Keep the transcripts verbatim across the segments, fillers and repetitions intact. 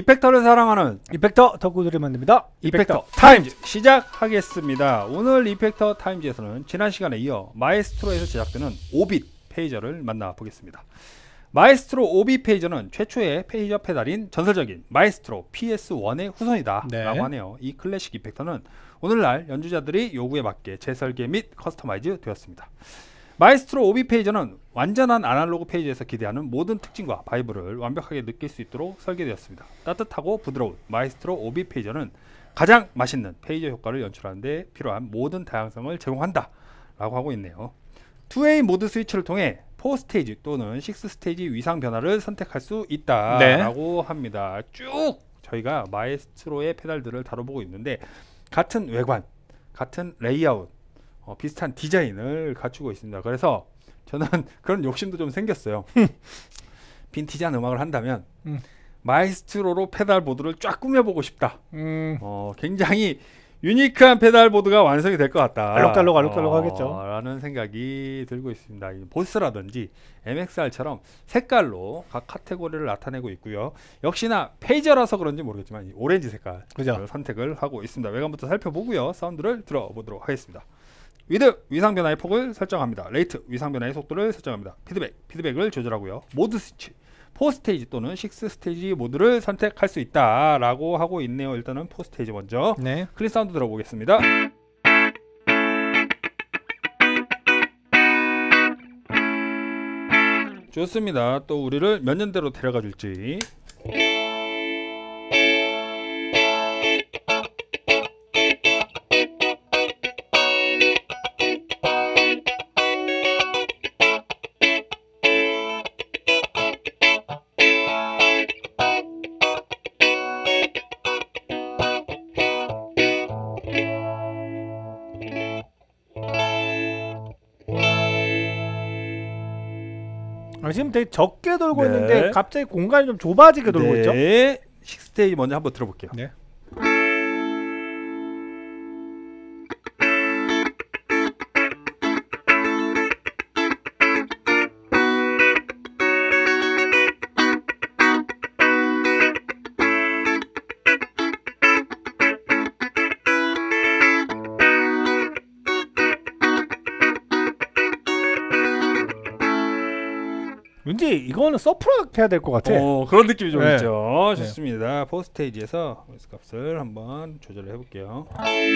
이펙터를 사랑하는 이펙터 덕후들이 만듭니다. 이펙터, 이펙터 타임즈 시작하겠습니다. 오늘 이펙터 타임즈에서는 지난 시간에 이어 마에스트로에서 제작되는 오 빗 페이저를 만나보겠습니다. 마에스트로 오 빗 페이저는 최초의 페이저 페달인 전설적인 마에스트로 피 에스 원의 후손이다 네. 라고 하네요. 이 클래식 이펙터는 오늘날 연주자들이 요구에 맞게 재설계 및 커스터마이즈 되었습니다. 마에스트로 오 빗 페이저는 완전한 아날로그 페이저에서 기대하는 모든 특징과 바이브를 완벽하게 느낄 수 있도록 설계되었습니다. 따뜻하고 부드러운 마에스트로 오 빗 페이저는 가장 맛있는 페이저 효과를 연출하는 데 필요한 모든 다양성을 제공한다 라고 하고 있네요. 투 웨이 모드 스위치를 통해 사 스테이지 또는 육 스테이지 위상 변화를 선택할 수 있다 네. 라고 합니다. 쭉 저희가 마에스트로의 페달들을 다뤄보고 있는데 같은 외관, 같은 레이아웃, 어, 비슷한 디자인을 갖추고 있습니다. 그래서 저는 그런 욕심도 좀 생겼어요. 빈티지한 음악을 한다면 음. 마에스트로로 페달보드를 쫙 꾸며보고 싶다. 음. 어, 굉장히 유니크한 페달보드가 완성이 될 것 같다. 알록달록 알록달록 어, 하겠죠. 라는 생각이 들고 있습니다. 보스라든지 엠엑스알처럼 색깔로 각 카테고리를 나타내고 있고요. 역시나 페이저라서 그런지 모르겠지만 오렌지 색깔 그죠? 선택을 하고 있습니다. 외관부터 살펴보고요. 사운드를 들어보도록 하겠습니다. 위드 위상 변화의 폭을 설정합니다. 레이트 위상 변화의 속도를 설정합니다. 피드백 피드백을 조절하고요. 모드 스위치 사 스테이지 또는 육 스테이지 모드를 선택할 수 있다 라고 하고 있네요. 일단은 사 스테이지 먼저 네. 클린 사운드 들어보겠습니다. 좋습니다. 또 우리를 몇 년대로 데려가 줄지. 아, 지금 되게 적게 돌고 네. 있는데 갑자기 공간이 좀 좁아지게 돌고 있죠? 네. 육 스테이지 먼저 한번 들어볼게요. 네. 왠지 이거는 서프락 해야 될 것 같아. 어, 그런 느낌이 좀 네. 있죠. 네. 좋습니다. 사 스테이지에서 노이즈 값을 한번 조절을 해볼게요.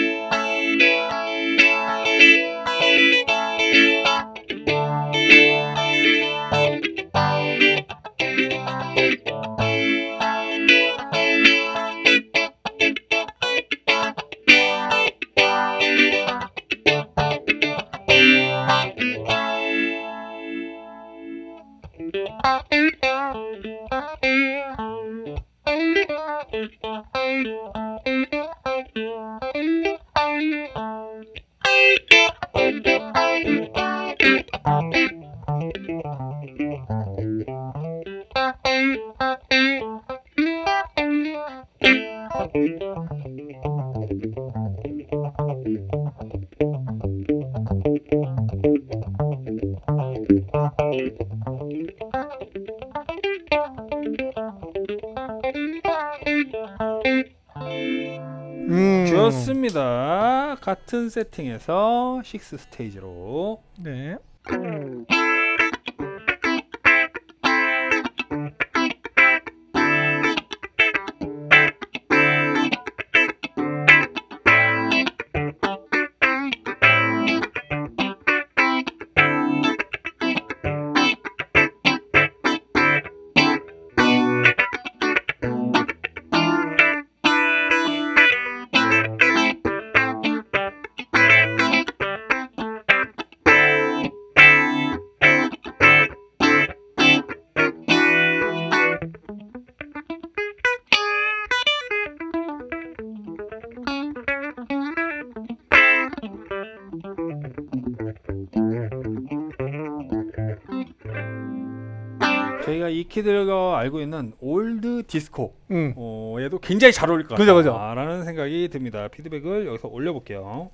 음. 좋습니다. 같은 세팅에서 육 스테이지로 네. 저희가 익히들과 알고 있는 올드 디스코 음. 어, 얘도 굉장히 잘 어울릴 것 그죠, 그죠. 같다라는 생각이 듭니다. 피드백을 여기서 올려볼게요.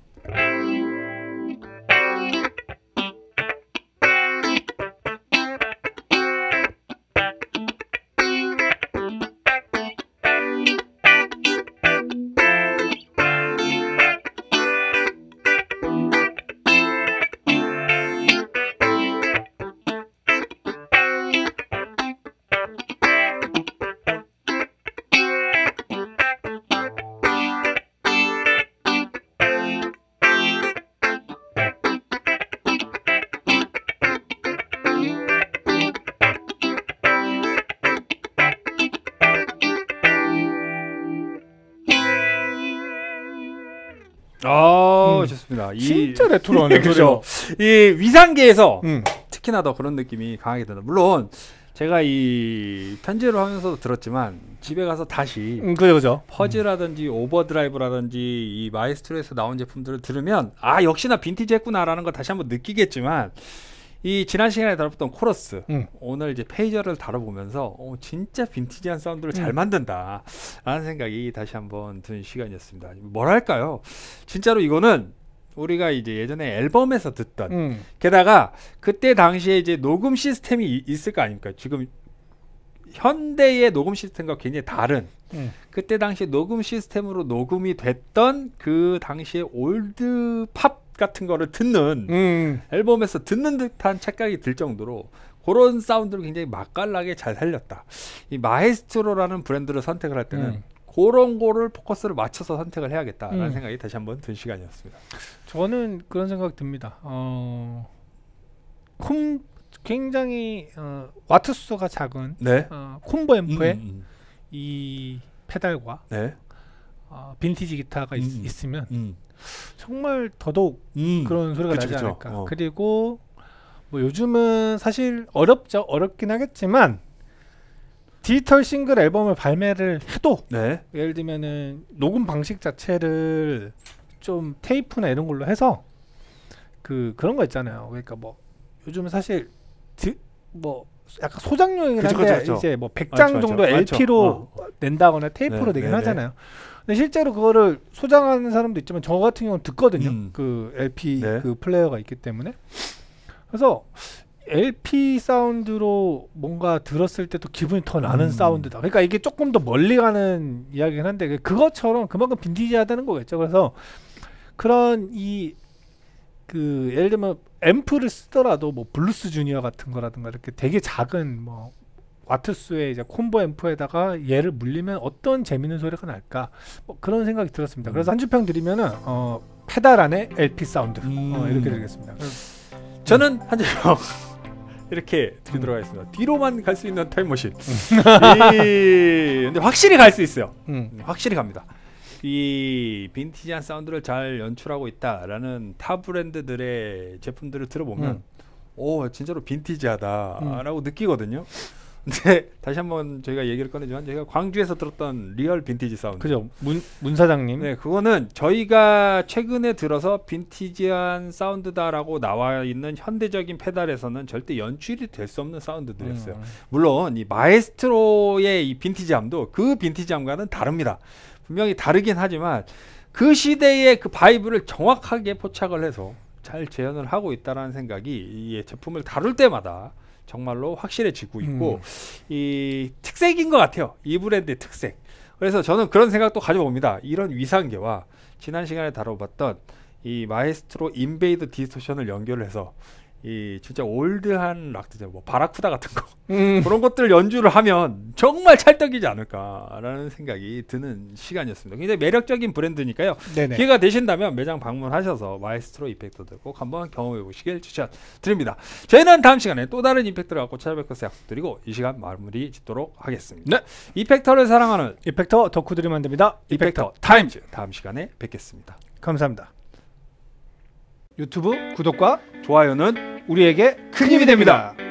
아 음. 좋습니다. 이, 진짜 레트로하네. 그죠. 이 위상계에서 음. 특히나 더 그런 느낌이 강하게 든다. 물론 제가 이 편집을 하면서도 들었지만 집에 가서 다시 음, 그죠, 그죠. 퍼즈라든지 오버드라이브라든지 이 마이스트로에서 나온 제품들을 들으면 아 역시나 빈티지 했구나라는 걸 다시 한번 느끼겠지만 이 지난 시간에 다뤘던 코러스 음. 오늘 이제 페이저를 다뤄보면서 어, 진짜 빈티지한 사운드를 잘 음. 만든다 라는 생각이 다시 한번 든 시간이었습니다. 뭐랄까요, 진짜로 이거는 우리가 이제 예전에 앨범에서 듣던 음. 게다가 그때 당시에 이제 녹음 시스템이 이- 있을 거 아닙니까? 지금 현대의 녹음 시스템과 굉장히 다른 음. 그때 당시 녹음 시스템으로 녹음이 됐던 그 당시에 올드 팝 같은 거를 듣는 음. 앨범에서 듣는 듯한 착각이 들 정도로 그런 사운드를 굉장히 맛깔나게 잘 살렸다. 이 마에스트로라는 브랜드를 선택을 할 때는 음. 그런 거를 포커스를 맞춰서 선택을 해야겠다라는 음. 생각이 다시 한번 든 시간이었습니다. 저는 그런 생각 듭니다. 어, 콤 굉장히 어, 와트 수가 작은 네. 어, 콤보 앰프에 음, 음. 이 페달과 네. 어, 빈티지 기타가 있, 음. 있으면 음. 정말 더더욱 음. 그런 소리가 그쵸, 나지 그쵸. 않을까. 어. 그리고 뭐 요즘은 사실 어렵죠. 어렵긴 하겠지만 디지털 싱글 앨범을 발매를 해도 네. 예를 들면은 녹음 방식 자체를 좀 테이프나 이런 걸로 해서 그 그런 거 있잖아요. 그러니까 뭐 요즘은 사실 드, 뭐 약간 소장용이긴 그쵸, 한데 그쵸, 그쵸. 이제 뭐 백 장 맞죠, 정도 맞죠. 엘피로 맞죠. 낸다거나 테이프로 네, 내긴 네, 하잖아요. 근데 실제로 그거를 소장하는 사람도 있지만 저 같은 경우는 듣거든요. 음. 그 엘피 네. 그 플레이어가 있기 때문에. 그래서 엘피 사운드로 뭔가 들었을 때도 기분이 더 나는 음. 사운드다. 그러니까 이게 조금 더 멀리 가는 이야기긴 한데 그것처럼 그만큼 빈티지하다는 거겠죠. 그래서 그런 이 그 예를 들면 앰프를 쓰더라도 뭐 블루스 주니어 같은 거라든가 이렇게 되게 작은 뭐 와트수의 이제 콤보 앰프에다가 얘를 물리면 어떤 재밌는 소리가 날까 뭐 그런 생각이 들었습니다. 그래서 한 주평 드리면은 어 페달 안에 엘피 사운드 음. 어, 이렇게 드리겠습니다. 저는 한 주평 이렇게 드리도록 하겠습니다. 뒤로만 갈 수 있는 타임머신. 이 근데 확실히 갈 수 있어요. 음. 확실히 갑니다. 이 빈티지한 사운드를 잘 연출하고 있다라는 타 브랜드들의 제품들을 들어보면 음. 오 진짜로 빈티지하다라고 느끼거든요. 근데 다시 한번 저희가 얘기를 꺼내지만 저희가 광주에서 들었던 리얼 빈티지 사운드. 그죠. 문, 문 사장님. 네, 그거는 저희가 최근에 들어서 빈티지한 사운드다라고 나와 있는 현대적인 페달에서는 절대 연출이 될 수 없는 사운드들이었어요. 음. 물론 이 마에스트로의 이 빈티지함도 그 빈티지함과는 다릅니다. 분명히 다르긴 하지만 그 시대의 그 바이브를 정확하게 포착을 해서 잘 재현을 하고 있다라는 생각이 이 제품을 다룰 때마다 정말로 확실해지고 있고 음. 이 특색인 것 같아요. 이 브랜드의 특색. 그래서 저는 그런 생각도 가져봅니다. 이런 위상계와 지난 시간에 다뤄봤던 이 마에스트로 인베이드 디스토션을 연결해서 이 진짜 올드한 락드죠. 뭐 바라쿠다 같은 거 음. 그런 것들 연주를 하면 정말 찰떡이지 않을까라는 생각이 드는 시간이었습니다. 굉장히 매력적인 브랜드니까요. 네네. 기회가 되신다면 매장 방문하셔서 마에스트로 이펙터들 꼭 한번 경험해 보시길 추천드립니다. 저희는 다음 시간에 또 다른 이펙터를 갖고 찾아뵐 것을 약속드리고 이 시간 마무리 짓도록 하겠습니다. 네. 이펙터를 사랑하는 이펙터 덕후들이 만듭니다. 이펙터 타임즈 다음 시간에 뵙겠습니다. 감사합니다. 유튜브 구독과 좋아요는 우리에게 큰 힘이 됩니다.